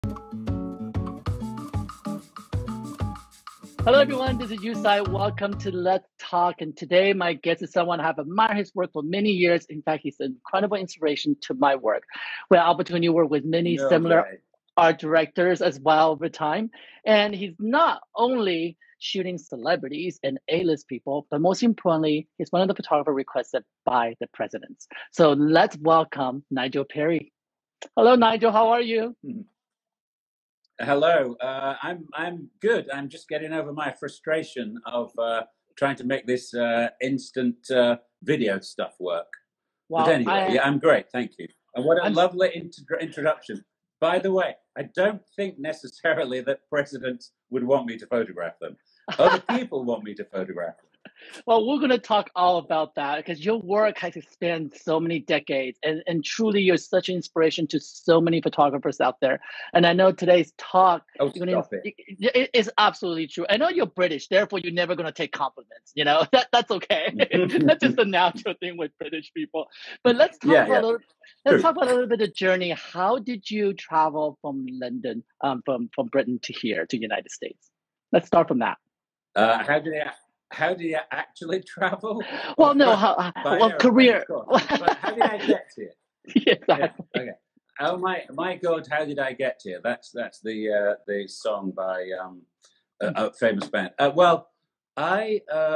Hello, everyone. This is Yu Tsai. Welcome to Let's Talk. And today, my guest is someone I've admired his work for many years. In fact, he's an incredible inspiration to my work. We had opportunity to work with many No similar way. art directors as well over time. And he's not only shooting celebrities and A-list people, but most importantly, he's one of the photographers requested by the presidents. So let's welcome Nigel Parry. Hello, Nigel. How are you? Hello. I'm good. I'm just getting over my frustration of trying to make this instant video stuff work. But Well, anyway, yeah, I'm great. Thank you. And what a I'm lovely introduction. By the way, I don't think necessarily that presidents would want me to photograph them. Other people want me to photograph them. Well, we're going to talk all about that because your work has spanned so many decades, and truly, you're such an inspiration to so many photographers out there. And I know today's talk, Oh, you're stop it. it is absolutely true. I know you're British, therefore you're never going to take compliments. You know that's okay. That's just a natural thing with British people. But let's talk Yeah, about yeah. a little. Let's True. talk about a little bit of journey. How did you travel from London, from Britain to here to United States? Let's start from that. How did you actually travel? Well, no, By well, aeroplane, career. of course. But how did I get here? Exactly. Yeah. Okay. Oh my God! How did I get here? That's the song by a famous band. Well, I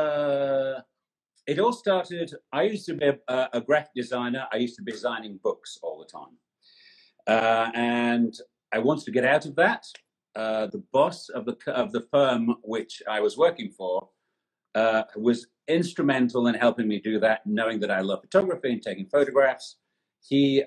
it all started. I used to be a graphic designer. I used to be designing books all the time, and I wanted to get out of that. The boss of the firm which I was working for was instrumental in helping me do that, knowing that I love photography and taking photographs. He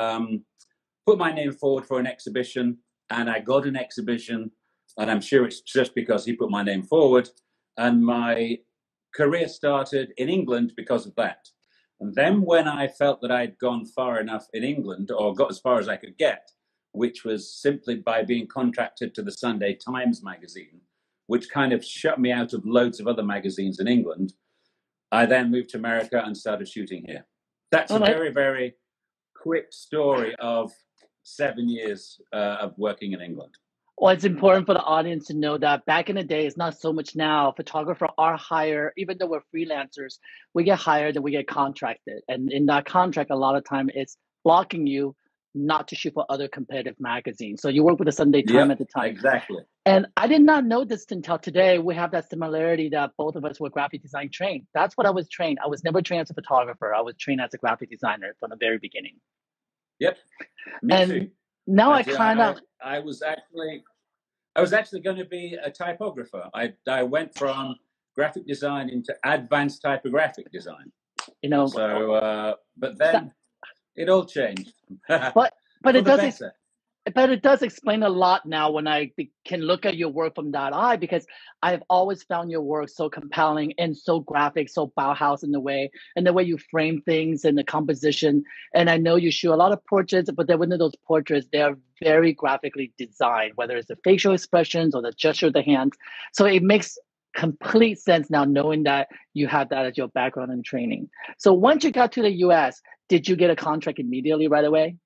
put my name forward for an exhibition, and I got an exhibition, and I'm sure it's just because he put my name forward, and my career started in England because of that. And then when I felt that I'd gone far enough in England, or got as far as I could get, which was simply by being contracted to the Sunday Times magazine, which kind of shut me out of loads of other magazines in England, I then moved to America and started shooting here. That's a very, very quick story of 7 years of working in England. Well, it's important for the audience to know that back in the day, it's not so much now. Photographers are hired, even though we're freelancers, we get hired and we get contracted. And in that contract, a lot of time it's blocking you not to shoot for other competitive magazines. So you work with the Sunday Times at the time. Exactly. And I did not know this until today. We have that similarity that both of us were graphic design trained. That's what I was trained. I was never trained as a photographer. I was trained as a graphic designer from the very beginning. Yep. Me too. Now I kind of. I was actually going to be a typographer. I went from graphic design into advanced typographic design. You know. So, but then it all changed. But it does. But it does explain a lot now when I can look at your work from that eye, because I've always found your work so compelling and so graphic, so Bauhaus in the way, and the way you frame things and the composition. And I know you shoot a lot of portraits, but then within those portraits, they are very graphically designed, whether it's the facial expressions or the gesture of the hands. So it makes complete sense now knowing that you have that as your background and training. So once you got to the US, did you get a contract immediately right away?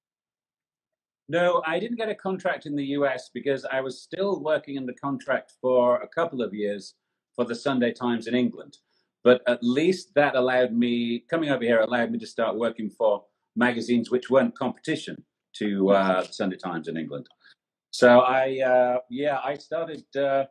No, I didn't get a contract in the US because I was still working under contract for a couple of years for the Sunday Times in England. But at least that allowed me, coming over here, allowed me to start working for magazines which weren't competition to the Sunday Times in England. So I started,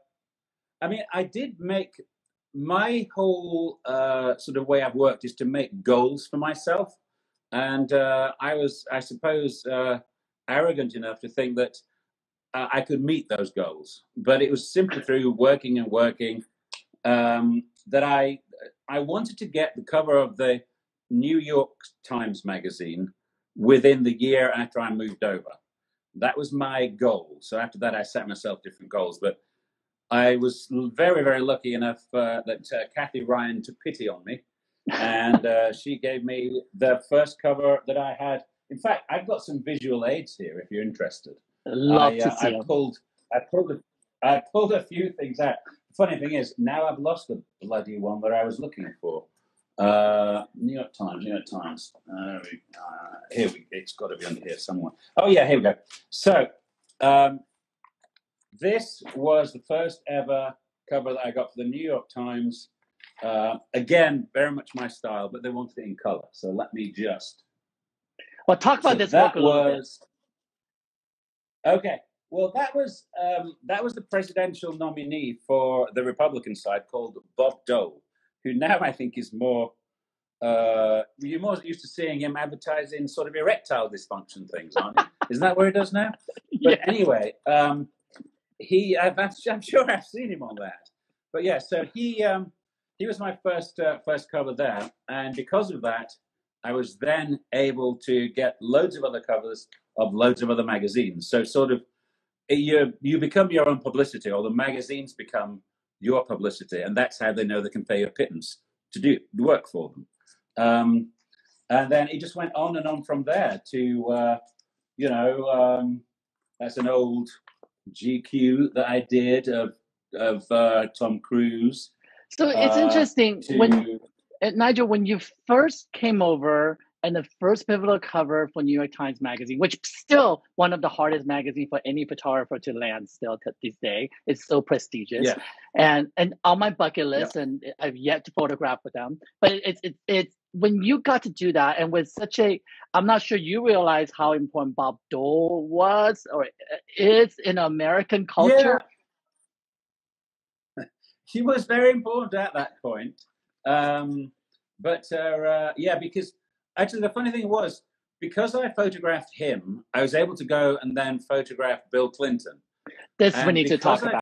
I did make, my whole sort of way I've worked is to make goals for myself. And I was, I suppose, arrogant enough to think that I could meet those goals, but it was simply through working and working that I wanted to get the cover of the New York Times magazine within the year after I moved over. That was my goal. So after that, I set myself different goals, but I was very, very lucky enough that Kathy Ryan took pity on me, and she gave me the first cover that I had. In fact, I've got some visual aids here if you're interested. Love to see them. I pulled a few things out. The funny thing is, now I've lost the bloody one that I was looking for. New York Times. It's got to be under here somewhere. Oh yeah, here we go. So This was the first ever cover that I got for the New York Times. Again, very much my style, but they wanted it in color. So let me just. Well, talk about this book a little bit. Okay. Well, that was the presidential nominee for the Republican side, called Bob Dole, who now I think is more. You're more used to seeing him advertising sort of erectile dysfunction things, aren't you? Isn't that where he does now? But anyway, I'm sure I've seen him on that. But yeah, so he was my first cover there, and because of that, I was then able to get loads of other covers of loads of other magazines. So sort of you become your own publicity, or the magazines become your publicity, and that's how they know they can pay you a pittance to do work for them. And then it just went on and on from there to, that's an old GQ that I did of Tom Cruise. So it's interesting Nigel, when you first came over and the first pivotal cover for New York Times Magazine, which still one of the hardest magazines for any photographer to land still to this day. It's so prestigious. Yeah. And on my bucket list, and I've yet to photograph with them. But it's when you got to do that, and with such I'm not sure you realize how important Bob Dole was or is in American culture. Yeah. He was very important at that point. Because actually the funny thing was, because I photographed him, I was able to go and then photograph Bill Clinton. This we need to talk about.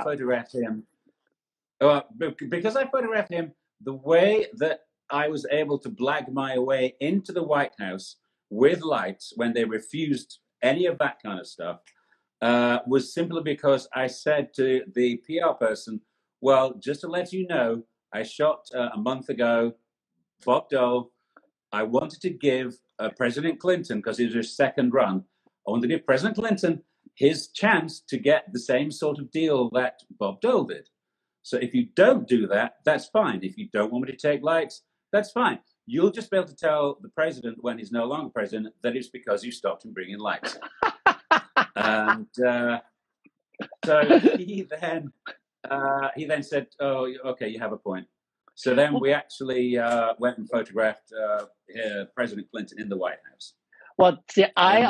Because I photographed him, the way that I was able to blag my way into the White House with lights when they refused any of that kind of stuff was simply because I said to the PR person, well, just to let you know, I shot a month ago, Bob Dole. I wanted to give President Clinton, because it was his second run, I wanted to give President Clinton his chance to get the same sort of deal that Bob Dole did. So if you don't do that, that's fine. If you don't want me to take lights, that's fine. You'll just be able to tell the president when he's no longer president that it's because you stopped him bringing lights. And so he then said, oh, okay, you have a point. So then we actually went and photographed President Clinton in the White House. Well, see,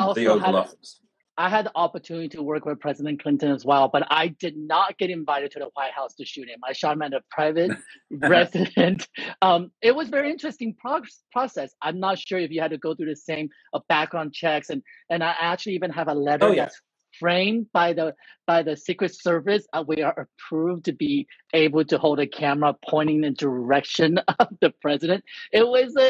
I had the opportunity to work with President Clinton as well, but I did not get invited to the White House to shoot him. I shot him at a private residence. It was a very interesting process. I'm not sure if you had to go through the same background checks, and I actually even have a letter that's framed by the Secret Service. We are approved to be able to hold a camera pointing in the direction of the president. It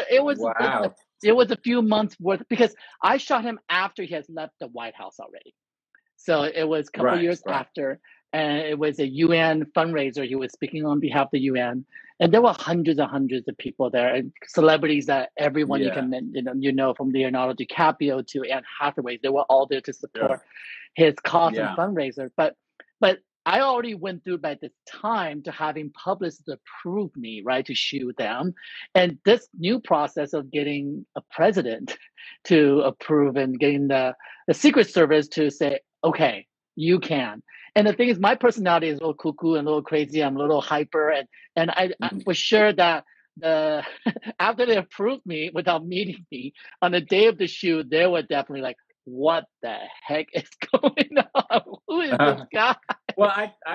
was a few months worth, because I shot him after he has left the White House already. So it was a couple years after, and it was a UN fundraiser. He was speaking on behalf of the UN, and there were hundreds and hundreds of people there, and celebrities that everyone you can from Leonardo DiCaprio to Anne Hathaway. They were all there to support his cause and fundraiser. But I already went through by this time to having publicists approve me, right, to shoot them. And this new process of getting a president to approve and getting the Secret Service to say, okay, you can. And the thing is, my personality is a little cuckoo and a little crazy. I'm a little hyper. And I was sure that after they approved me without meeting me, on the day of the shoot, they were definitely like, what the heck is going on? Who is this guy? Well,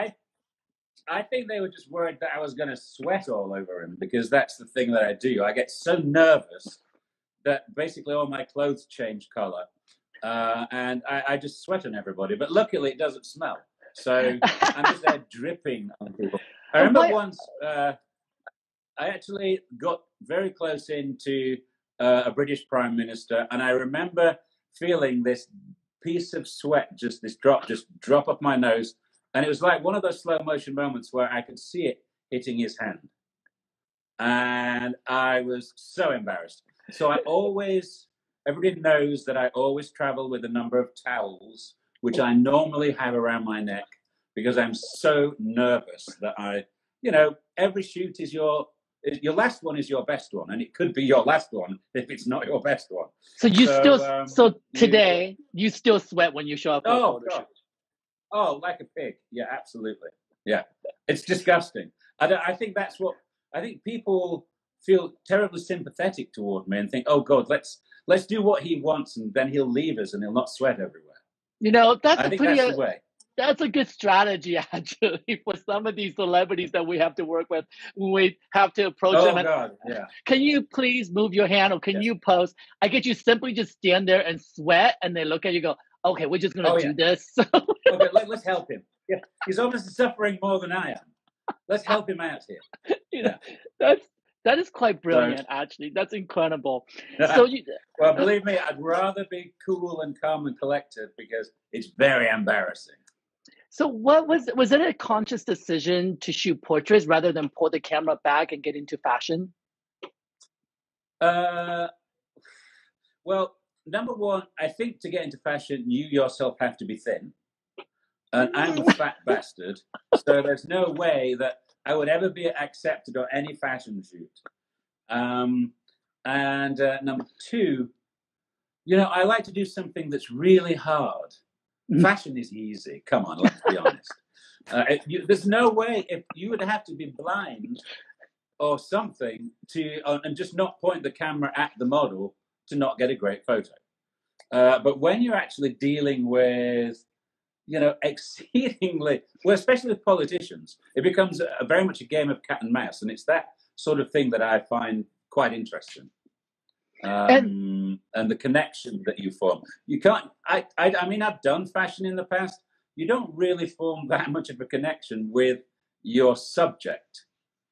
I think they were just worried that I was going to sweat all over him, because that's the thing that I do. I get so nervous that basically all my clothes change color, and I just sweat on everybody. But luckily, it doesn't smell, so I'm just there dripping on people. I remember once I actually got very close into a British Prime Minister, and I remember feeling this piece of sweat, this drop off my nose. And it was like one of those slow motion moments where I could see it hitting his hand. And I was so embarrassed. So everybody knows that I always travel with a number of towels, which I normally have around my neck, because I'm so nervous that every shoot is your last one is your best one, and it could be your last one if it's not your best one. So today you still sweat when you show up. Oh, God. Oh, like a pig. Yeah, absolutely. Yeah, it's disgusting. I think that's what I think people feel terribly sympathetic toward me and think, oh God, let's do what he wants, and then he'll leave us and he'll not sweat everywhere. You know, I think that's the way. That's a good strategy, actually, for some of these celebrities that we have to work with. We have to approach them. Oh God, yeah. Can you please move your hand, or can you pose? I get you simply just stand there and sweat, and they look at you, and go, "Okay, we're just gonna do this." Okay, let's help him. Yeah, he's obviously suffering more than I am. Let's help him out here. You know, that is quite brilliant, actually. That's incredible. So well, believe me, I'd rather be cool and calm and collected because it's very embarrassing. So what was it a conscious decision to shoot portraits rather than pull the camera back and get into fashion? Well, number one, I think to get into fashion, you yourself have to be thin. And I'm a fat bastard, so there's no way that I would ever be accepted on any fashion shoot. And number two, you know, I like to do something that's really hard. Fashion is easy. Come on, let's be honest. There's no way if you would have to be blind or something to and just not point the camera at the model to not get a great photo. But when you're actually dealing with, you know, exceedingly, well, especially with politicians, it becomes very much a game of cat and mouse, and it's that sort of thing that I find quite interesting. And the connection that you form. You can't, I mean, I've done fashion in the past. You don't really form that much of a connection with your subject.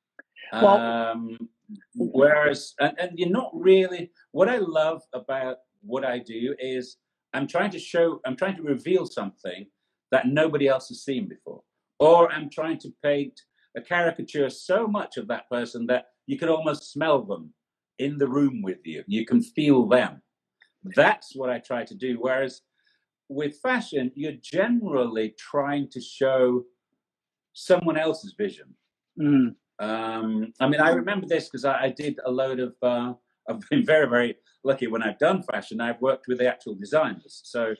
Whereas, and you're not really, what I love about what I do is I'm trying to reveal something that nobody else has seen before. Or I'm trying to paint a caricature so much of that person that you can almost smell them in the room with you. You can feel them. That's what I try to do. Whereas with fashion, you're generally trying to show someone else's vision. I mean, I remember this because I did a load of, I've been very, very lucky when I've done fashion. I've worked with the actual designers. So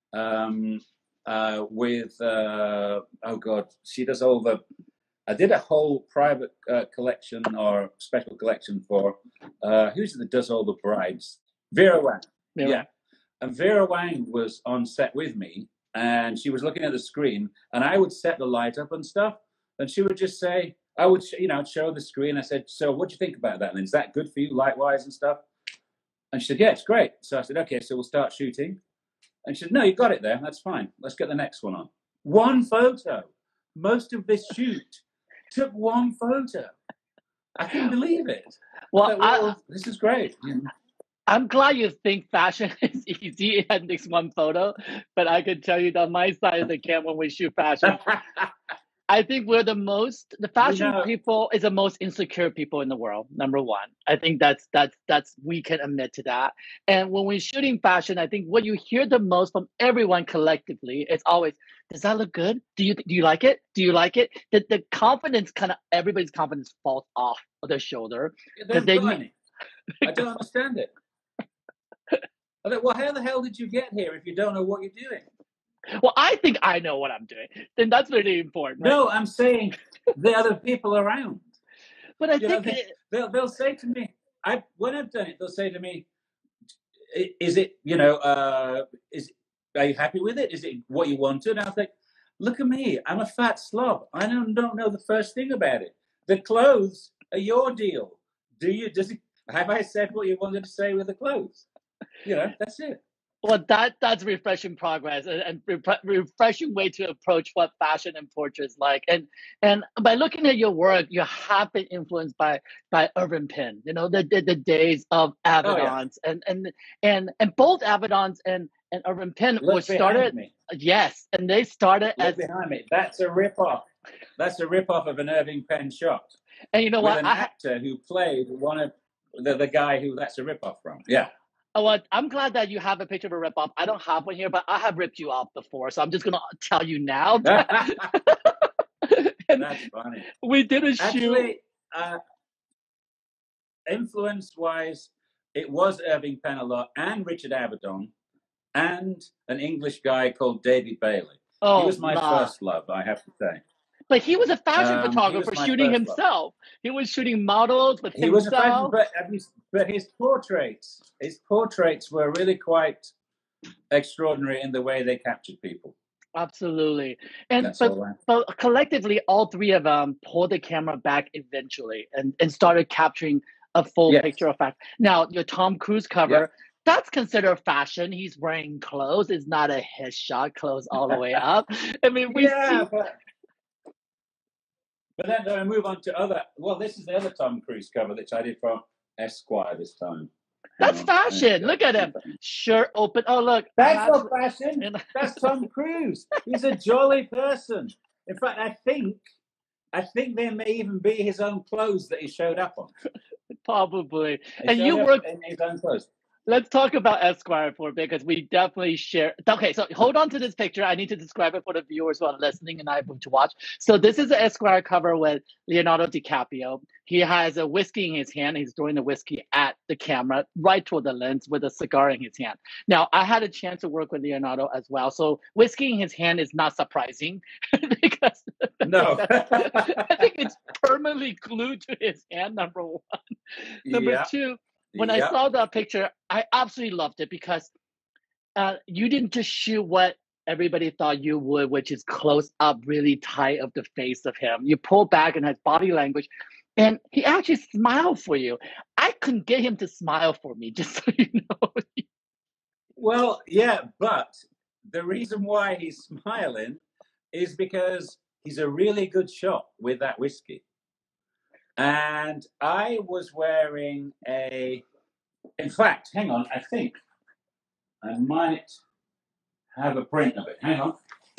with, oh God, she does all the, I did a whole private collection or special collection for, who's it that does all the brides? Vera Wang. Yeah. And Vera Wang was on set with me, and she was looking at the screen, and I would set the light up and stuff, and she would just say, I would, you know, show the screen. I said, so what do you think about that? And is that good for you, light-wise and stuff? And she said, yeah, it's great. So I said, okay, so we'll start shooting. And she said, no, you got it there. That's fine. Let's get the next one on. One photo. Most of this shoot took one photo. I couldn't believe it. Well, this is great. I'm glad you think fashion is easy and takes one photo, but I can tell you that my side of the camera when we shoot fashion, I think we're the fashion people is the most insecure people in the world. Number one, I think that's we can admit to that. And when we're shooting fashion, I think what you hear the most from everyone collectively is always, does that look good? Do you like it? Do you like it? The confidence everybody's confidence falls off of their shoulder. I don't understand it. I thought, well, how the hell did you get here if you don't know what you're doing? Well, I think I know what I'm doing. Then that's really important. Right? No, I'm saying the other people around. But I think they'll say to me, when I've done it, they'll say to me, "Is it, you know, are you happy with it? Is it what you wanted?" And I think, look at me, I'm a fat slob. I don't know the first thing about it. The clothes are your deal. Have I said what you wanted to say with the clothes? You know, that's it. Well, that's refreshing progress and refreshing way to approach what fashion and portraits like. And by looking at your work, you have been influenced by Irving Penn. You know, the days of Avedons and both Avedons and Irving Penn were started. Yes, and they started as behind me. That's a ripoff. That's a ripoff of an Irving Penn shot. And you know what? An actor who played one of the guy who that's a ripoff from. Yeah. Oh, well, I'm glad that you have a picture of a rip-off. I don't have one here, but I have ripped you off before, so I'm just going to tell you now. That's funny. We did a shoot. Actually, influence-wise, it was Irving Penn a lot, and Richard Avedon, and an English guy called David Bailey. Oh, He was my first love, I have to say. But he was a fashion He was photographer my shooting first love. himself. He was shooting models with He was a fashion, himself. but his portraits were really quite extraordinary in the way they captured people. Absolutely. And That's all right. but collectively, all three of them pulled the camera back eventually and started capturing a full Yes. picture of fact. Now, your Tom Cruise cover, Yep. that's considered fashion. He's wearing clothes. It's not a headshot, clothes all the way up. I mean, we see. But then I move on to other. Well, this is the other Tom Cruise cover that I did from Esquire this time. That's fashion. Look at him. Shirt open. Oh, look. That's not fashion. That's Tom Cruise. He's a jolly person. In fact, I think there may even be his own clothes that he showed up on. Probably. And you work in his own clothes. Let's talk about Esquire for a bit because we definitely share. Okay, so hold on to this picture. I need to describe it for the viewers who are listening and I able to watch. So this is an Esquire cover with Leonardo DiCaprio. He has a whiskey in his hand. He's throwing the whiskey at the camera, right toward the lens with a cigar in his hand. Now, I had a chance to work with Leonardo as well. So whiskey in his hand is not surprising because no. I think it's permanently glued to his hand, number one. Number two, when I saw that picture, I absolutely loved it because you didn't just shoot what everybody thought you would, which is close up, really tight of the face of him. You pull back and has body language, and he actually smiled for you. I couldn't get him to smile for me, just so you know. Well, yeah, but the reason why he's smiling is because he's a really good shot with that whiskey. And I was wearing in fact, hang on, I think I might have a print of it. Hang on.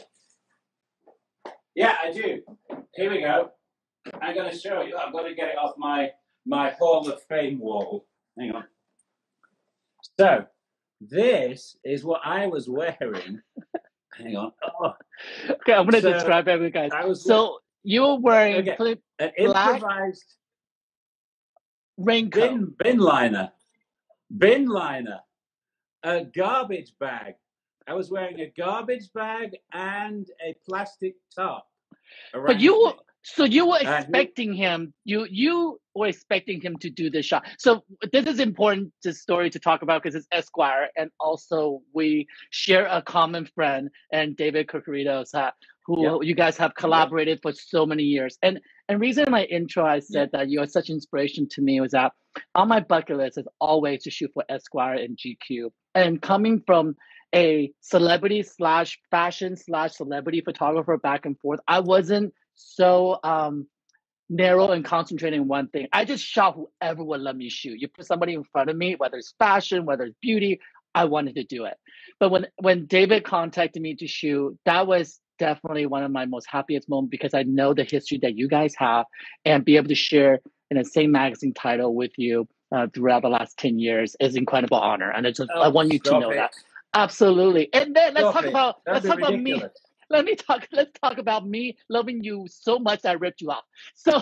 Yeah, I do. Here we go. I'm going to show you. I'm going to get it off my Hall of Fame wall. Hang on. So, this is what I was wearing. Hang on. Oh. Okay, I'm going to describe it, guys. You were wearing an improvised raincoat. Bin liner, a garbage bag. I was wearing a garbage bag and a plastic top. But you were expecting him. You were expecting him to do this shot. So this is important story to talk about because it's Esquire, and also we share a common friend and David Curcuritos, who you guys have collaborated for so many years. And reason in my intro I said that you are such inspiration to me was that on my bucket list is always to shoot for Esquire and GQ. And coming from a celebrity / fashion / celebrity photographer back and forth, I wasn't so narrow and concentrating on one thing. I just shot whoever would let me shoot. You put somebody in front of me, whether it's fashion, whether it's beauty, I wanted to do it. But when David contacted me to shoot, that was definitely one of my most happiest moments because I know the history that you guys have and be able to share in the same magazine title with you throughout the last 10 years is incredible honor. And I want you to know that. Absolutely. And then let's talk about me. Let's talk about me loving you so much that I ripped you off. So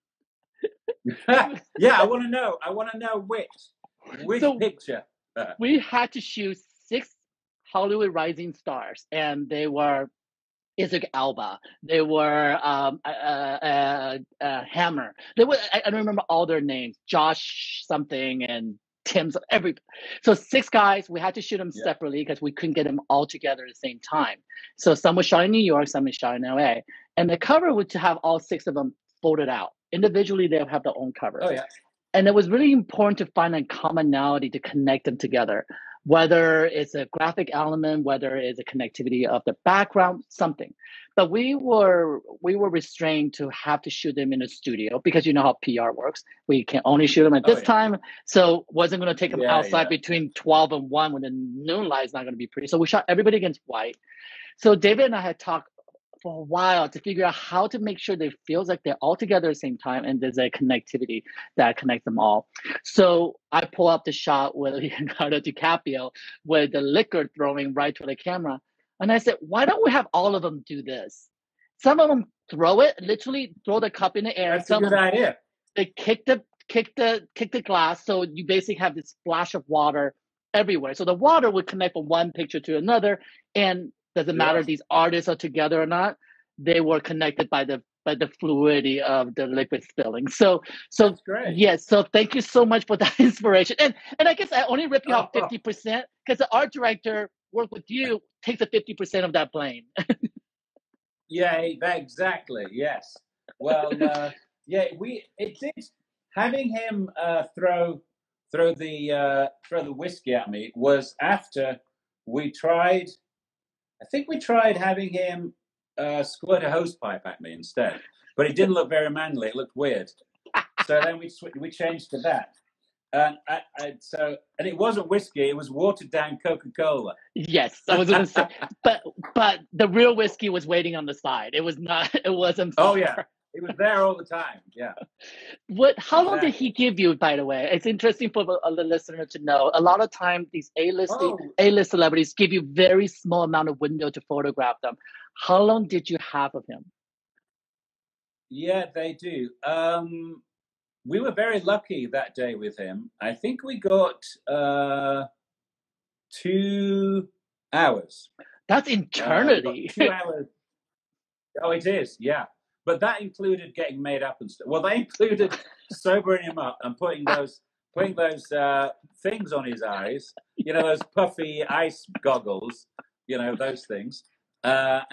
yeah, I want to know which picture. We had to shoot 6 Hollywood rising stars, and they were Isaac Alba. They were Hammer. I don't remember all their names. Josh something and Tim's so 6 guys. We had to shoot them separately because we couldn't get them all together at the same time. So some was shot in New York, some was shot in LA, and the cover would to have all 6 of them folded out individually. They would have their own cover. Oh yeah. And it was really important to find a commonality to connect them together, whether it's a graphic element, whether it's a connectivity of the background, something. But we were restrained to have to shoot them in a studio because you know how PR works. We can only shoot them at this time. So wasn't going to take them outside between 12 and 1 when the noon light is not going to be pretty. So we shot everybody against white. So David and I had talked for a while to figure out how to make sure they feels like they're all together at the same time and there's a connectivity that connects them all. So I pull up the shot with Leonardo DiCaprio with the liquor throwing right to the camera. And I said, why don't we have all of them do this? Some of them literally throw the cup in the air. That's a good idea. They kick the glass. So you basically have this splash of water everywhere. So the water would connect from one picture to another. And doesn't matter if these artists are together or not, they were connected by the fluidity of the liquid spilling. So That's great. yes, so thank you so much for that inspiration. And I guess I only rip you off 50% because the art director work with you takes a 50% of that blame. Yeah, exactly. Yes. Well, yeah, it did. Having him throw the whiskey at me was after we tried. I think we tried having him squirt a hose pipe at me instead, but it didn't look very manly. It looked weird. So then we changed to that. And and it wasn't whiskey; it was watered down Coca-Cola. Yes, I was going to say, but the real whiskey was waiting on the side. It was not. It wasn't. Oh yeah, it was there all the time. Yeah. How long did he give you? By the way, it's interesting for the listener to know. A lot of time, these A-list celebrities give you very small amount of window to photograph them. How long did you have of him? Yeah, they do. We were very lucky that day with him. I think we got 2 hours. That's eternity. 2 hours. Oh, it is, yeah. But that included getting made up and stuff. Well, they included sobering him up and putting those things on his eyes. You know, those puffy ice goggles. You know, those things. But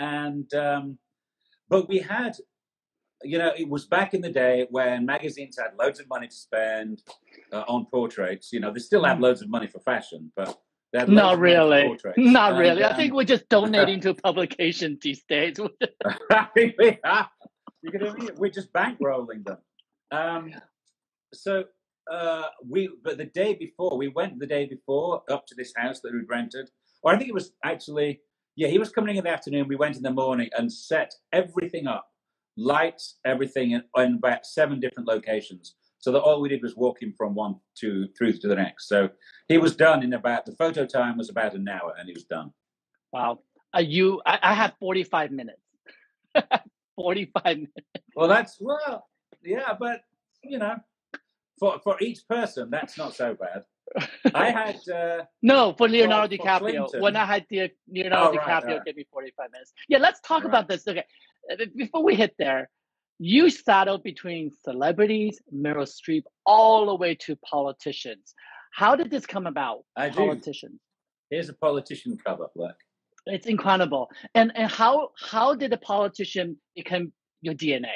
we had. You know, it was back in the day when magazines had loads of money to spend on portraits. You know, they still have loads of money for fashion, but they had not really. Portraits. Not really. I think we're just donating to publications these days. I think we are. You can mean? We're just bankrolling them. But the day before, we went the day before up to this house that we'd rented. Or I think it was actually, yeah, he was coming in the afternoon. We went in the morning and set everything up. Lights, everything in about 7 different locations, so that all we did was walk him from one through to the next. So he was done in the photo time was about an hour, and he was done. Wow. I had 45 minutes. 45 minutes. Well, yeah, but you know, for each person, that's not so bad. I had no for Leonardo DiCaprio. When I had Leonardo DiCaprio, give me 45 minutes. Yeah, let's talk about this. Okay, before we hit there, you saddled between celebrities, Meryl Streep, all the way to politicians. How did this come about? Politicians. Here's a politician cover. Look, it's incredible. And how did a politician become your DNA?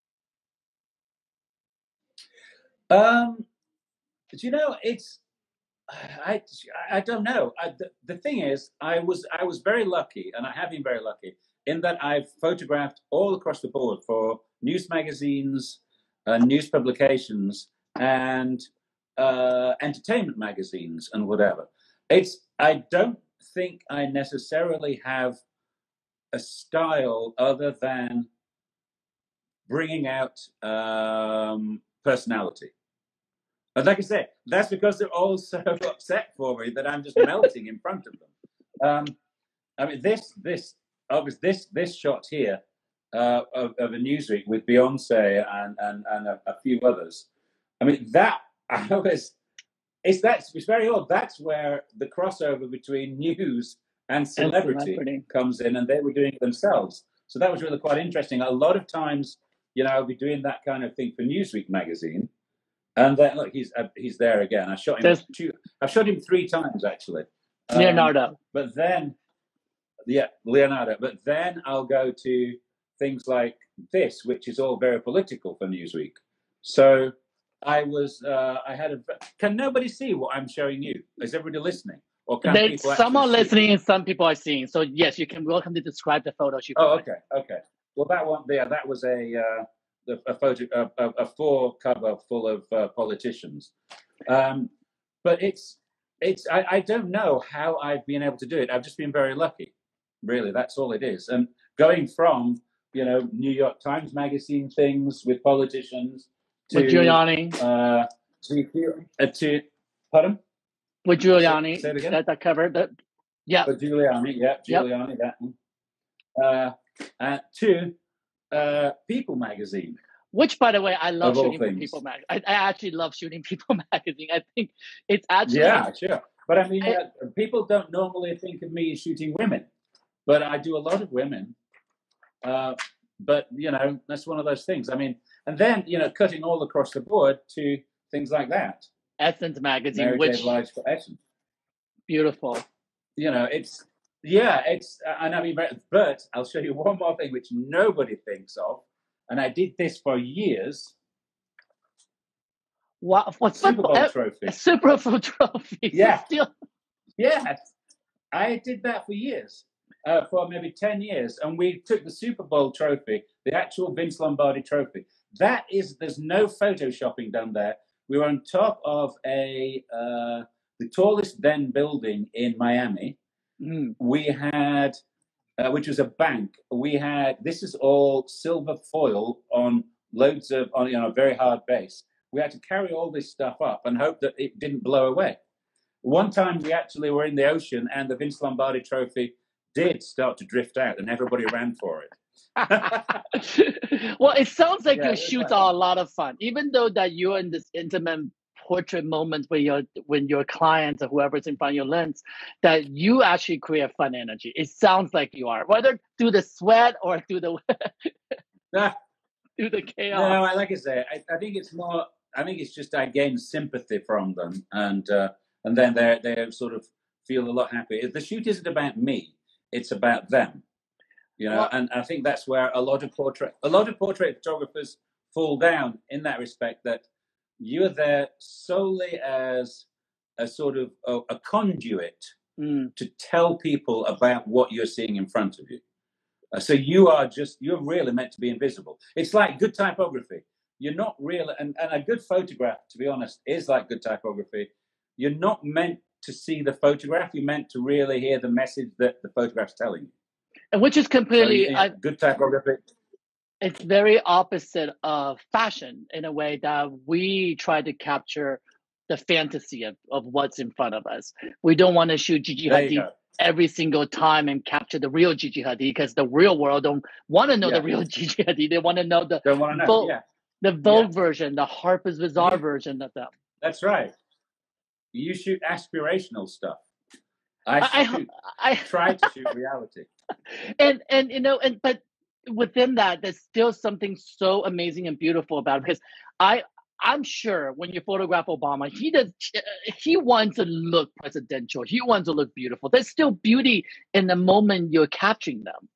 You know, it's. I don't know. The thing is, I was very lucky, and I have been very lucky in that I've photographed all across the board for news magazines, news publications, and entertainment magazines, and whatever. I don't think I necessarily have a style other than bringing out personality. And like I say, that's because they're all so upset for me that I'm just melting in front of them. I mean, this shot here of a Newsweek with Beyonce and a few others. I mean, it's very odd. That's where the crossover between news and celebrity comes in, and they were doing it themselves. So that was really quite interesting. A lot of times, you know, I'll be doing that kind of thing for Newsweek magazine. And then look, he's there again. I shot him I've shot him 3 times actually. Leonardo. But then, yeah, Leonardo. But then I'll go to things like this, which is all very political for Newsweek. So I had can nobody see what I'm showing you? Is everybody listening? Or can people some are listening and some people are seeing. So yes, you can welcome to describe the photos you provided. Okay. Well, that one there, that was a photo, a 4 cover full of politicians. But I don't know how I've been able to do it. I've just been very lucky, really. That's all it is. And going from, you know, New York Times Magazine things with politicians to with Giuliani, to pardon? With Giuliani, say it again? that cover, yeah. With Giuliani, that one. To People Magazine. Which, by the way, I love shooting for People Magazine. I actually love shooting People Magazine. I think it's actually... Yeah, sure. But I mean, people don't normally think of me as shooting women. but I do a lot of women. But that's one of those things. I mean, and then cutting all across the board to things like that. Essence magazine, Mary which J. Blige for Essence. Beautiful. It's and I mean, but I'll show you one more thing which nobody thinks of, and I did this for years. Wow, what's Super Bowl trophy? Super Bowl trophy. Yeah. Yes, I did that for years, for maybe 10 years, and we took the Super Bowl trophy, the actual Vince Lombardi trophy. There's no photoshopping done there. We were on top of the tallest then building in Miami. We had, which was a bank. This is all silver foil on a very hard base. We had to carry all this stuff up and hope that it didn't blow away. One time we actually were in the ocean and the Vince Lombardi trophy did start to drift out and everybody ran for it. Well, it sounds like your shoots are a lot of fun, even though that you're in this intimate portrait moment when your clients or whoever's in front of your lens, that you actually create fun energy. It sounds like you are, whether through the sweat or through the through the chaos. No, like I say, I think it's more. I think it's just I gain sympathy from them, and then they sort of feel a lot happier. The shoot isn't about me; it's about them. And I think that's where a lot of portrait photographers fall down in that respect. That you're there solely as a sort of a conduit to tell people about what you're seeing in front of you. So you're really meant to be invisible. It's like good typography. You're not real, and a good photograph, to be honest, is like good typography. You're not meant to see the photograph. You're meant to really hear the message that the photograph's telling you. And which is completely good typography. It's very opposite of fashion in a way that we try to capture the fantasy of what's in front of us. We don't want to shoot Gigi Hadid every single time and capture the real Gigi Hadid, because the real world don't want to know the real Gigi Hadid. They want to know the Vogue version, the Harper's Bazaar version of them. That's right. You shoot aspirational stuff. I try to shoot reality. But within that, there's still something so amazing and beautiful about it, because I'm sure when you photograph Obama, he wants to look presidential. He wants to look beautiful. There's still beauty in the moment you're capturing them.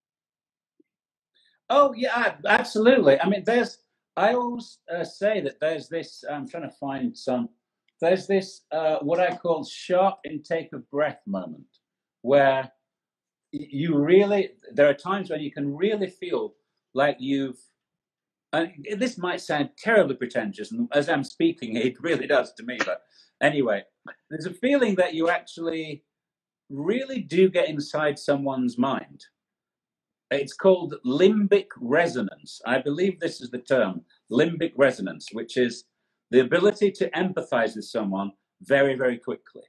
Oh yeah, absolutely. I mean, I always say that there's this. I'm trying to find some. There's this what I call sharp intake of breath moment, where there are times when you can really feel like and this might sound terribly pretentious, and as I'm speaking, it really does to me, but anyway, there's a feeling that you actually really do get inside someone's mind. It's called limbic resonance. I believe this is the term, limbic resonance, which is the ability to empathize with someone very, very quickly.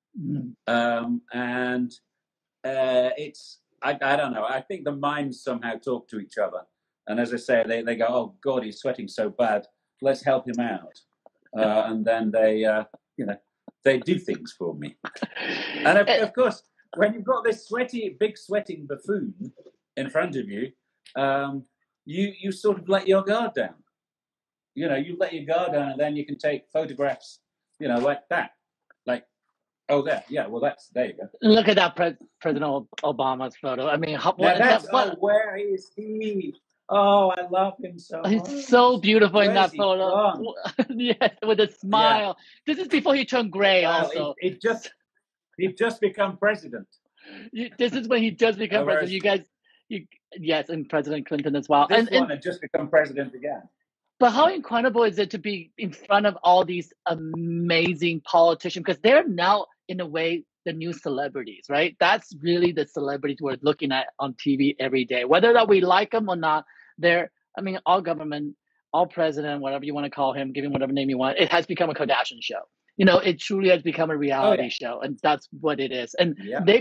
And it's, I don't know, I think the minds somehow talk to each other. And as I say, they go, oh, God, he's sweating so bad. Let's help him out. And then they do things for me. And of course, when you've got this big sweating buffoon in front of you, you sort of let your guard down. You let your guard down, and then you can take photographs, like that. Like, oh, there. Yeah, well, there you go. Look at that President Obama's photo. I mean, where is he? Oh, I love him so much. He's so beautiful in that photo. Yes, with a smile. Yeah. This is before he turned gray. Also, he just become president. This is when he just became president. You guys, yes, and President Clinton as well. This one had just become president again. But how incredible is it to be in front of all these amazing politicians? Because they're now, in a way, the new celebrities, right? That's really the celebrities we're looking at on TV every day. Whether that we like them or not, all government, all president, whatever you want to call him, give him whatever name you want, it has become a Kardashian show. It truly has become a reality show, and that's what it is. And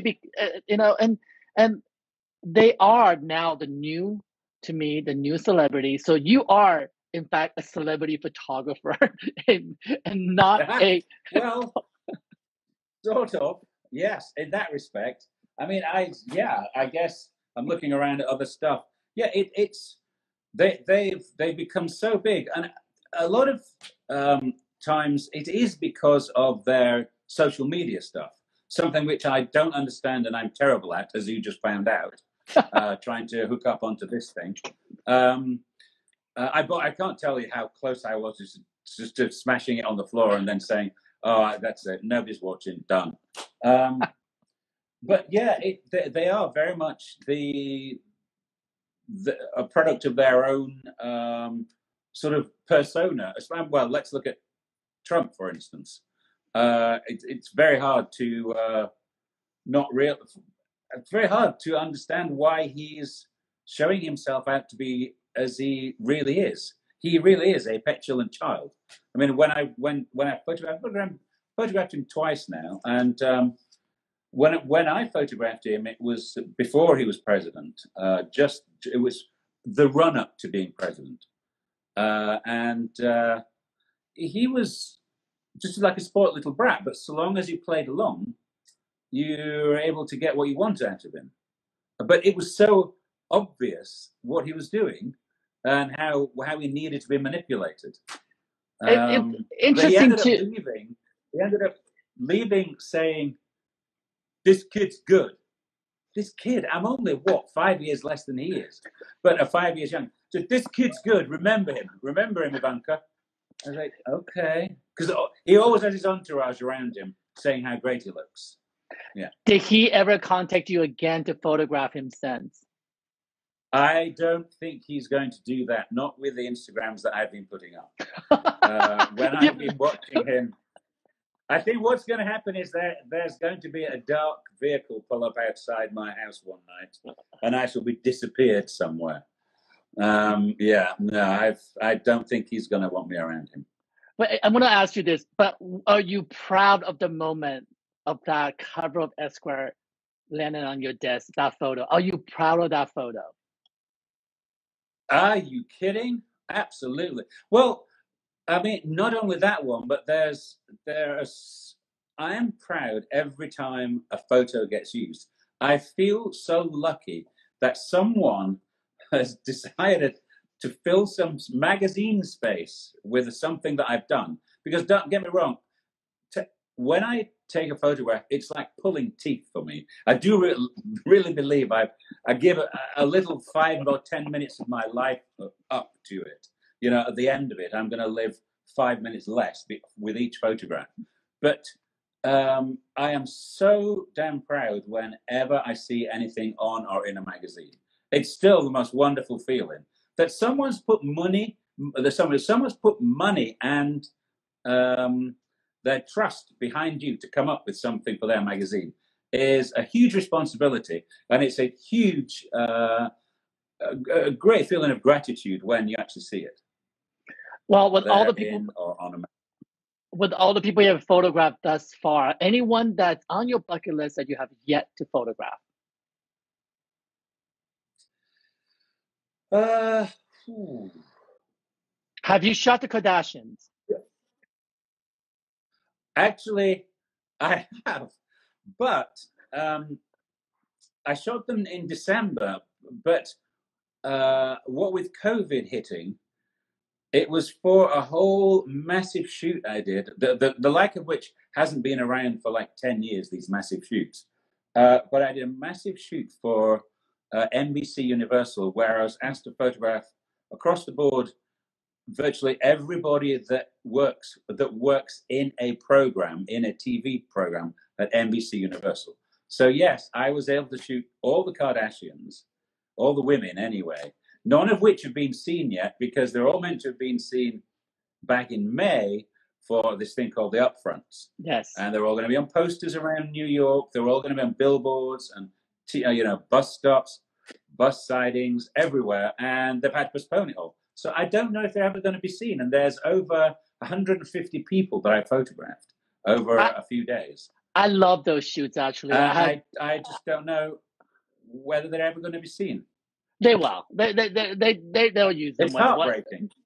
and they are now the new celebrity. So you are, in fact, a celebrity photographer and not well, sort of, yes, in that respect. I mean, I guess I'm looking around at other stuff. Yeah, they've become so big, and a lot of times it is because of their social media stuff, something which I don't understand and I'm terrible at, as you just found out, trying to hook up onto this thing. I can't tell you how close I was to smashing it on the floor and then saying, "Oh, that's it. Nobody's watching. Done." But yeah, they are very much a product of their own sort of persona. Well, let's look at Trump, for instance. It's very hard to It's very hard to understand why he's showing himself out to be as he really is. He really is a petulant child. I mean, when I photographed him twice now, and when I photographed him, it was before he was president. It was the run up to being president, and he was just like a spoiled little brat. But so long as you played along, you were able to get what you wanted out of him. But it was so obvious what he was doing and how he needed to be manipulated. Interesting too. He ended up leaving saying, "This kid's good." This kid, I'm only 5 years less than he is, but 5 years young. So this kid's good. Remember him, Ivanka. I was like, okay, because he always has his entourage around him saying how great he looks. Yeah. Did he ever contact you again to photograph him since? I don't think he's going to do that. Not with the Instagrams that I've been putting up. When I've been watching him, I think what's going to happen is there's going to be a dark vehicle pull up outside my house one night, and I shall be disappeared somewhere. I don't think he's going to want me around him. But I'm going to ask you this, but are you proud of the moment of that cover of Esquire landing on your desk, that photo? Are you proud of that photo? Are you kidding? Absolutely. Well, I mean, not only that one, but I am proud every time a photo gets used. I feel so lucky that someone has decided to fill some magazine space with something that I've done. Because don't get me wrong, when I take a photograph, it's like pulling teeth for me. I do really believe I give a little 5 or 10 minutes of my life up to it. You know, at the end of it, I'm going to live 5 minutes less with each photograph. But I am so damn proud whenever I see anything on or in a magazine. It's still the most wonderful feeling that someone's put money and their trust behind you to come up with something for their magazine is a huge responsibility, and it's a huge, a great feeling of gratitude when you actually see it. Well, with all the people you have photographed thus far, anyone that's on your bucket list that you have yet to photograph? Have you shot the Kardashians? Actually, I have, but I shot them in December. But what with COVID hitting, it was for a whole massive shoot I did, the like of which hasn't been around for like 10 years, these massive shoots. But I did a massive shoot for NBC Universal, where I was asked to photograph across the board virtually everybody that works in a program, in a TV program at NBC Universal. So yes, I was able to shoot all the Kardashians, all the women anyway, none of which have been seen yet because they're all meant to have been seen back in May for this thing called the Upfronts. Yes. And they're all going to be on posters around New York. They're all going to be on billboards and bus stops, bus sidings, everywhere. And they've had to postpone it all. So I don't know if they're ever going to be seen. And there's over 150 people that I photographed over a few days. I love those shoots, actually. I just don't know whether they're ever going to be seen. They will. They'll use them. It's heartbreaking.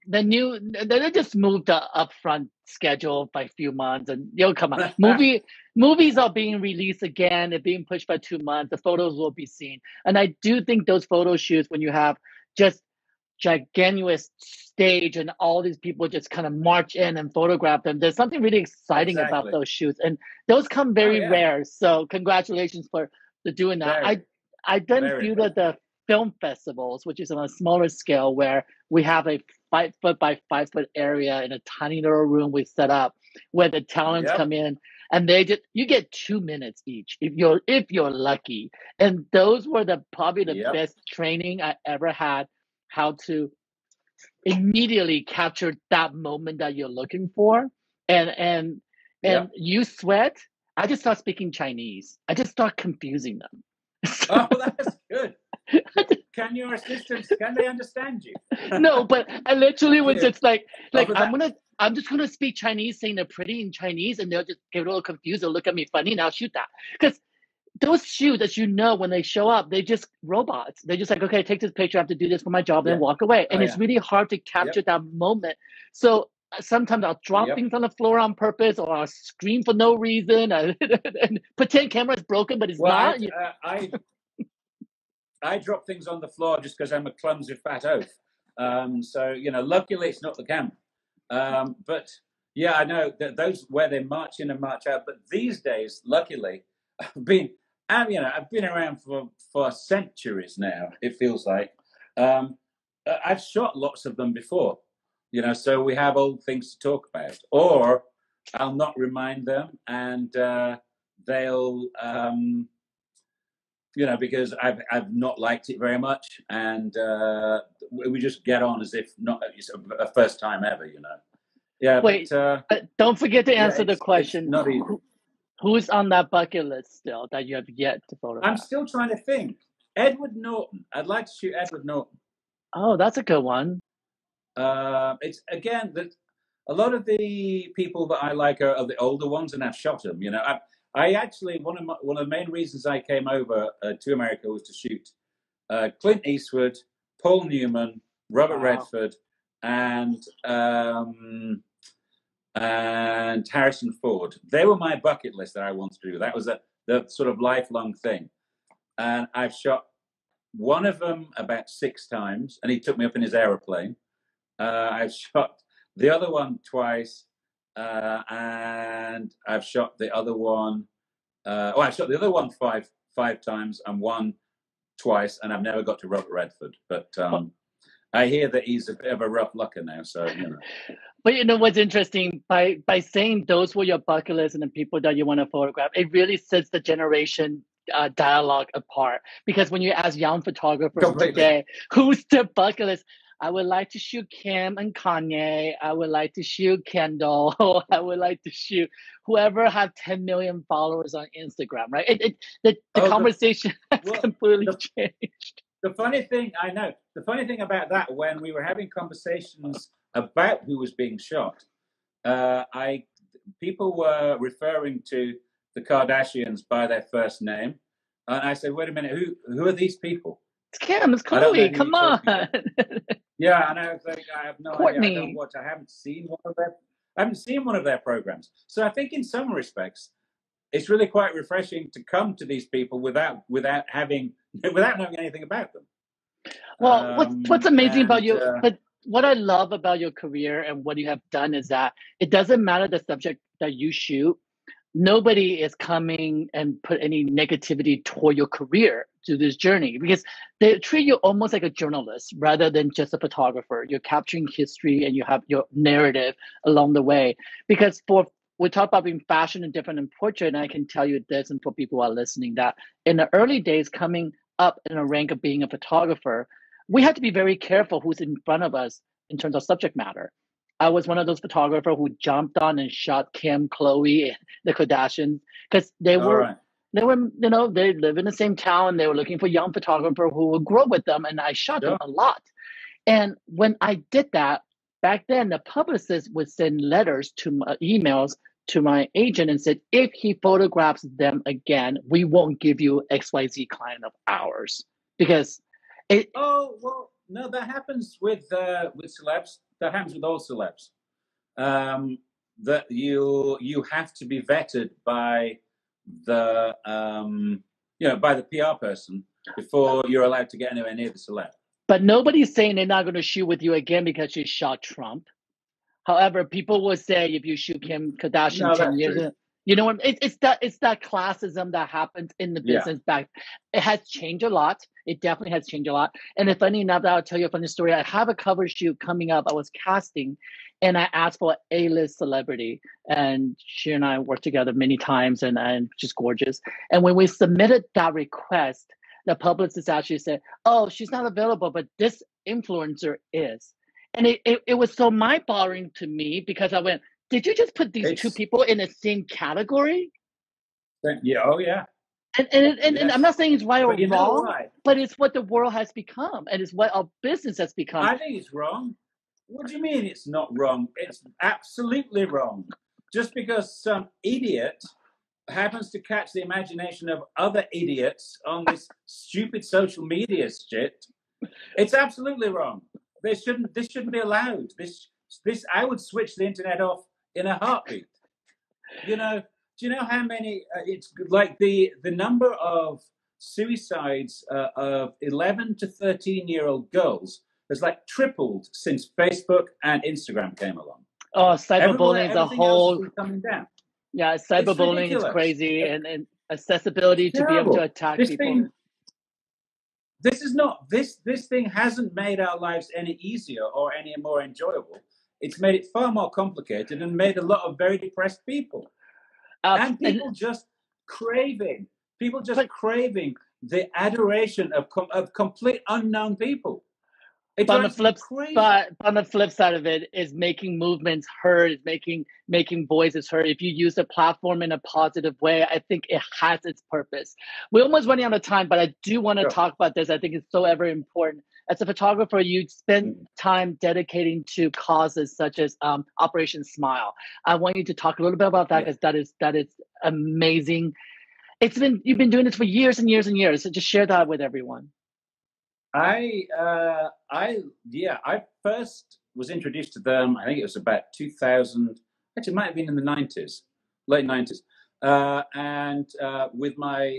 they just moved the upfront schedule by a few months, and you'll come out. Movies are being released again. They're being pushed by 2 months. The photos will be seen, and I do think those photo shoots, when you have just gigantic stage and all these people just kind of march in and photograph them, there's something really exciting about those shoots, and those come very rare. So congratulations for doing that. I then feel that the film festivals, which is on a smaller scale, where we have a 5 foot by 5 foot area in a tiny little room we set up, where the talents come in, and you get 2 minutes each if you're lucky. And those were probably the best training I ever had, how to immediately capture that moment that you're looking for. And you sweat. I just start speaking Chinese. I just start confusing them. Oh, that's good. Can your assistants, can they understand you? No, but I literally was just like I'm just gonna speak Chinese, saying they're pretty in Chinese, and they'll just get a little confused. They'll look at me funny, and I'll shoot that. Because those shoots, as you know, when they show up, they just robots. They're just like, okay, take this picture, I have to do this for my job, then walk away. And it's really hard to capture that moment. So sometimes I'll drop things on the floor on purpose, or I'll scream for no reason, and pretend camera is broken, but it's not. I drop things on the floor just because I'm a clumsy fat oaf. So, luckily it's not the camera. But yeah, I know that those where they march in and march out. But these days, luckily, I've been around for centuries now. It feels like I've shot lots of them before, so we have old things to talk about, or I'll not remind them, and they'll, because I've not liked it very much, and we just get on as if not a first time ever, Yeah. Wait, but don't forget to answer the question. Not easy. Who's on that bucket list still that you have yet to photograph? I'm still trying to think. Edward Norton. I'd like to shoot Edward Norton. Oh, that's a good one. It's again that a lot of the people that I like are the older ones, and I've shot them. I actually one of the main reasons I came over to America was to shoot Clint Eastwood, Paul Newman, Robert Redford, and Harrison Ford. They were my bucket list that I wanted to do. That was the sort of lifelong thing. And I've shot one of them about 6 times, and he took me up in his aeroplane. I've shot the other one twice, and I've shot the other one. I shot the other one five times, and one twice, and I've never got to Robert Redford. But I hear that he's a bit of a rough lucker now, so But what's interesting, by saying those were your bucket list and the people that you want to photograph, it really sets the generation dialogue apart. Because when you ask young photographers today, who's their bucket list? I would like to shoot Kim and Kanye. I would like to shoot Kendall. I would like to shoot whoever have 10 million followers on Instagram, right? The conversation has completely changed. The funny thing about that, when we were having conversations about who was being shot, people were referring to the Kardashians by their first name, and I said, "Wait a minute, who are these people?" It's Kim, it's Chloe. Come on. Yeah, and I was like, I have no idea. I haven't seen one of their programs. So I think in some respects, it's really quite refreshing to come to these people without knowing anything about them. Well, what's amazing about you, but what I love about your career and what you have done is that it doesn't matter the subject that you shoot. Nobody is coming and put any negativity toward your career to this journey, because they treat you almost like a journalist rather than just a photographer. You're capturing history and you have your narrative along the way. Because we talk about being fashion and different in portrait, and I can tell you this, and for people who are listening, that in the early days coming up in a rank of being a photographer, we had to be very careful who's in front of us in terms of subject matter. I was one of those photographers who jumped on and shot Kim, Chloe, and the Kardashians, because they live in the same town. They were looking for young photographer who would grow with them, and I shot them a lot. And when I did that, back then, the publicist would send letters emails to my agent and said, if he photographs them again, we won't give you XYZ client of ours. Because no, that happens with celebs. that happens with all celebs. That you have to be vetted by the by the PR person before you're allowed to get anywhere near the celeb. But nobody's saying they're not going to shoot with you again because you shot Trump. However, people will say if you shoot Kim Kardashian 10 years ago, you know what? It's that classism that happens in the business back. It has changed a lot. It definitely has changed a lot. And if funny enough, I'll tell you a funny story. I have a cover shoot coming up. I was casting, and I asked for an A-list celebrity, and she and I worked together many times, and just gorgeous. And when we submitted that request, the publicist actually said, "Oh, she's not available, but this influencer is." And it was so mind-boggling to me because I went, did you just put these two people in the same category? Yeah, oh yeah. And I'm not saying it's right or wrong, but it's what the world has become, and it's what our business has become. I think it's wrong. What do you mean it's not wrong? It's absolutely wrong. Just because some idiot happens to catch the imagination of other idiots on this stupid social media shit, it's absolutely wrong. This shouldn't be allowed. This I would switch the internet off in a heartbeat. Do you know how many? It's like the number of suicides of 11 to 13-year-old girls has like tripled since Facebook and Instagram came along. Oh, cyberbullying is a whole coming down. Yeah, cyberbullying is crazy, and accessibility to be able to attack people. This thing hasn't made our lives any easier or any more enjoyable. It's made it far more complicated and made a lot of very depressed people. And people just craving the adoration of complete unknown people. But on the flip side of it is making movements heard, is making voices heard. If you use the platform in a positive way, I think it has its purpose. We're almost running out of time, but I do want to talk about this. I think it's so ever important. As a photographer, you spend time dedicating to causes such as Operation Smile. I want you to talk a little bit about that because that is amazing. You've been doing this for years and years and years. So just share that with everyone. I first was introduced to them, I think it was about 2000, actually it might have been in the 90s, late 90s. And with my,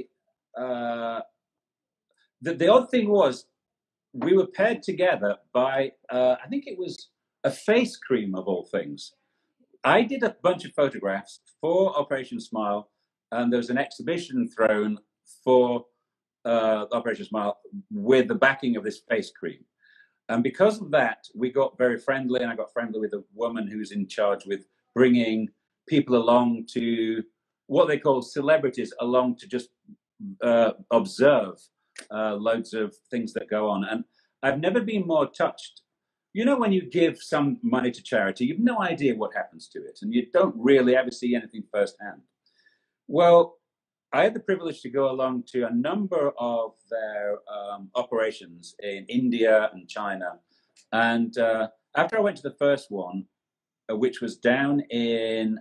the odd thing was, we were paired together by, I think it was a face cream of all things. I did a bunch of photographs for Operation Smile, and there was an exhibition thrown for Operation Smile with the backing of this face cream. And because of that, we got very friendly, and I got friendly with a woman who's in charge with bringing people along to what they call celebrities along to just observe loads of things that go on. And I've never been more touched. When you give some money to charity, you've no idea what happens to it, and you don't really ever see anything firsthand. Well, I had the privilege to go along to a number of their operations in India and China. And after I went to the first one, which was down in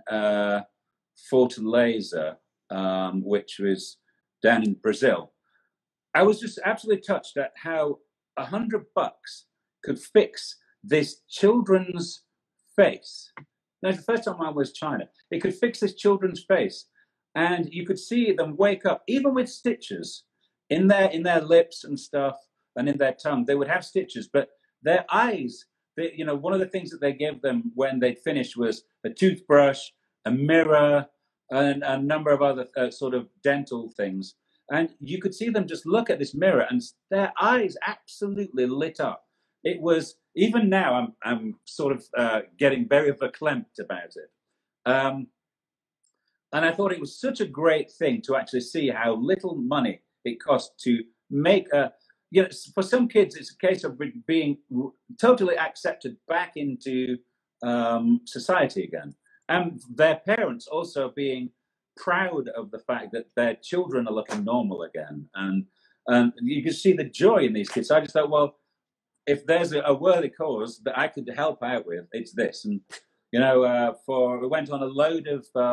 Fortaleza, which was down in Brazil, I was just absolutely touched at how $100 could fix this children's face. Now, the first time I was China, it could fix this children's face. And you could see them wake up, even with stitches in their lips and stuff, and in their tongue. They would have stitches, but their eyes, one of the things that they gave them when they'd finished was a toothbrush, a mirror, and a number of other sort of dental things. And you could see them just look at this mirror, and their eyes absolutely lit up. It was, even now, I'm sort of getting very verklempt about it. And I thought it was such a great thing to actually see how little money it costs to make for some kids, it's a case of being totally accepted back into society again. And their parents also being proud of the fact that their children are looking normal again. And you can see the joy in these kids. So I just thought, well, if there's a worthy cause that I could help out with, it's this. And, we went on a load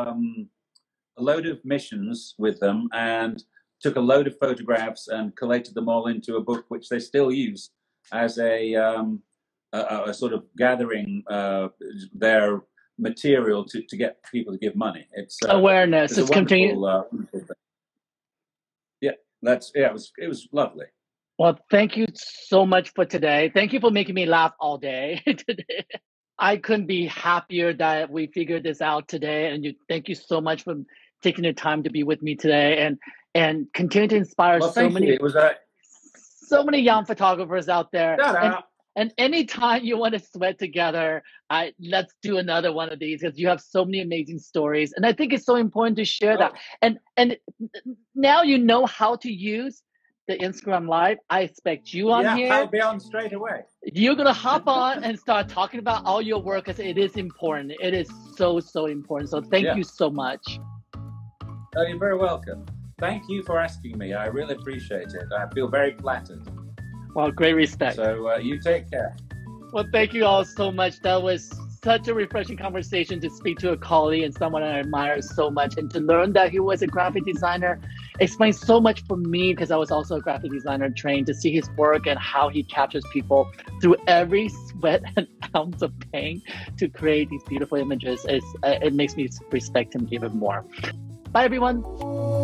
of missions with them and took a load of photographs and collated them all into a book, which they still use as a are sort of gathering their material to get people to give money. It's awareness. It's a wonderful, yeah, it was lovely. Well, thank you so much for today. Thank you for making me laugh all day today. I couldn't be happier that we figured this out today. And thank you so much for taking the time to be with me today and continue to inspire so many young photographers out there. And anytime you want to sweat together, let's do another one of these, because you have so many amazing stories. And I think it's so important to share that. And now you know how to use the Instagram Live. I expect you on here. I'll be on straight away. You're going to hop on and start talking about all your work, because it is important. It is so, so important. So thank you so much. Oh, you're very welcome. Thank you for asking me. I really appreciate it. I feel very flattered. Well, great respect. So you take care. Well, thank you all so much. That was such a refreshing conversation to speak to a colleague and someone I admire so much, and to learn that he was a graphic designer explains so much for me, because I was also a graphic designer trained. To see his work and how he captures people through every sweat and ounce of pain to create these beautiful images, it makes me respect him even more. Bye, everyone.